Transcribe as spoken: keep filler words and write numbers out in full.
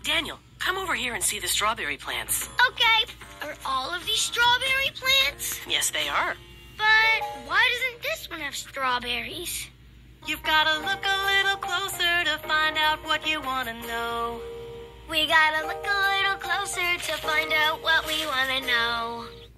Daniel, come over here and see the strawberry plants. Okay. Are all of these strawberry plants? Yes, they are. But why doesn't this one have strawberries? You've got to look a little closer to find out what you want to know. We gotta look a little closer to find out what we want to know.